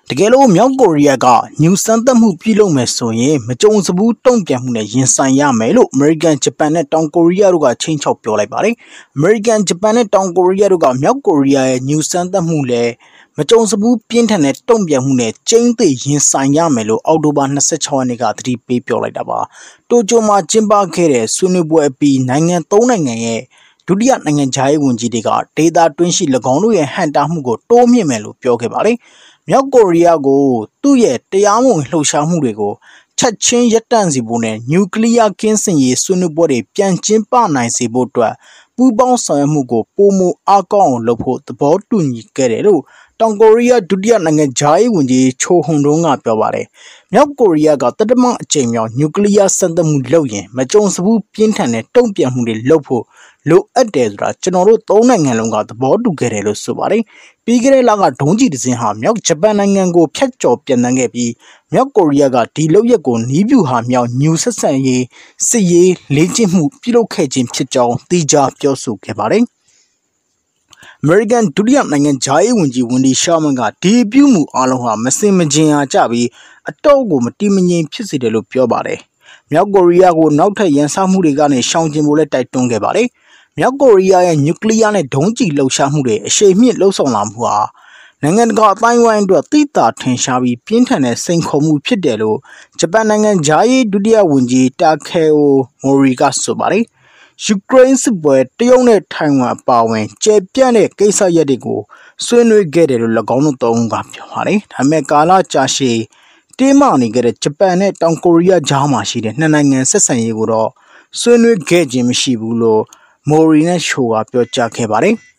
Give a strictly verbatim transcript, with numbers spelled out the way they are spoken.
တကယ်လို့မြောက်ကိုရီးယားကညူစမ်းသပ်မှုပြုလုပ်မယ်ဆိုရင်မကြုံစဘူးတုံ့ပြန်မှုနဲ့ရင်ဆိုင်ရမယ်လို့အမေရိကန်ဂျပန်နဲ့တောင်ကိုရီးယားတို့ကချိန်ချောက်ပြောလိုက်ပါတယ်အမေရိကန်ဂျပန်နဲ့တောင်ကိုရီးယားတို့ကမြောက်ကိုရီးယားရဲ့ညူစမ်းသပ်မှုလည်းမကြုံစဘူးပြင်းထန်တဲ့တုံ့ပြန်မှုနဲ့ကျင်းသိရင်ဆိုင်ရမယ်လို့အောက်တိုဘာ၂၆ရက်နေ့ကသတိပေးပြောလိုက်တာပါတိုကျိုမှာကျင်းပခဲ့တဲ့ဆွေးနွေးပွဲအပြီးနိုင်ငံသုံးနိုင်ငံရဲ့ဒုတိယနိုင်ငံခြားရေးဝန်ကြီးတွေကဒေတာတွင်းရှိ၎င်းတို့ရဲ့ဟန်တာမှုကိုတိုးမြင့်မယ်လို့ပြောခဲ့ပါတယ်မြောက်ကိုရီးယားကိုသူ့ရဲ့တရားမဝင်လှုပ်ရှားမှုတွေကိုချက်ချင်းရပ်တန့်စေဖို့နဲ့နျူကလ িয়ার ကင်းစင်ရေးဆွေးနွေးပွဲတွေပြန်ကျင်းပနိုင်စေဖို့အတွက်ပူးပေါင်းဆောင်ရွက်မှုကိုပိုမိုအားကောင်းအောင်လုပ်ဖို့သဘောတူညီခဲ့တယ်လို့တောင်ကိုရီးယားဒုတိယနိုင်ငံခြားရေးဝန်ကြီးချိုဟွန်ဒွန်းကပြောပါတယ်။မြောက်ကိုရီးယားကတတမအကြိမ်မြောက်နျူကလ িয়ার စမ်းသပ်မှုလုပ်ရင်မကြုံစဘူးပြင်းထန်တဲ့တုံ့ပြန်မှုတွေလုပ်ဖို့လိုအပ်တယ်ဆိုတာကျွန်တော်တို့သုံးနိုင်ငံလုံးကသဘောတူခဲ့တယ်လို့ဆိုပါတယ်။ပြီးခဲ့တဲ့လကဒုံးကျည်တစ်စင်းဟာမြောက်ဂျပန်နိုင်ငံကိုဖျက်ကျော်ပြန်တန်းခဲ့ပြီးမြောက်ကိုရီးယားကဒီလုပ်ရက်ကိုနီးပြူဟာမြောက်ညူဆက်ဆန်ရေးစစ်ရေးလေ့ကျင့်မှုပြုလုပ်ခဲ့ခြင်းဖြစ်ကြောင်းသိကြပြောဆိုခဲ့ပါတယ်။ American ဒုတိယနိုင်ငံခြားရေးဝန်ကြီးဝန်ဒီရှာမန်ကဒီပြုမှုအလုံးဟာမစင်မကျင်အားကြပြီးအတော့ကိုမတိမငြိမ်ဖြစ်စေတယ်လို့ပြောပါတယ်။မြောက်ကိုရီးယားကိုနောက်ထပ်ရန်စမှုတွေကနေရှောင်ကျဉ်ဖို့လည်းတိုက်တွန်းခဲ့ပါတယ်။မြောက်ကိုရီးယားရဲ့နျူကလ িয়ার နဲ့ဒုံးကျည်လှုပ်ရှားမှုတွေအရှိန်မြင့်လှုပ်ဆောင်လာမှုဟာနိုင်ငံတကာအတိုင်းဝိုင်းအတွက်သိသာထင်ရှားပြီးပြင်းထန်တဲ့စိန်ခေါ်မှုဖြစ်တယ်လို့ဂျပန်နိုင်ငံခြားရေးဒုတိယဝန်ကြီးတာကေအိုမိုရီကဆိုပါတယ်။ယူကရိန်းစစ်ပွဲတရုတ်နဲ့ထိုင်ဝမ်အပါအဝင်ကျယ်ပြန့်တဲ့ကိစ္စရပ်တွေကိုဆွေးနွေးခဲ့တယ်လို့၎င်းတို့သုံးဦးကပြောပါတယ်။ဒါပေမဲ့ကာလကြာရှည်တင်းမာနေခဲ့တဲ့ဂျပန်နဲ့တောင်ကိုရီးယားကြားမှာရှိတဲ့နှစ်နိုင်ငံဆက်ဆံရေးကိုတော့ဆွေးနွေးခဲ့ခြင်းမရှိဘူးလို့မိုရီနဲ့ရှိုကပြောကြားခဲ့ပါတယ်။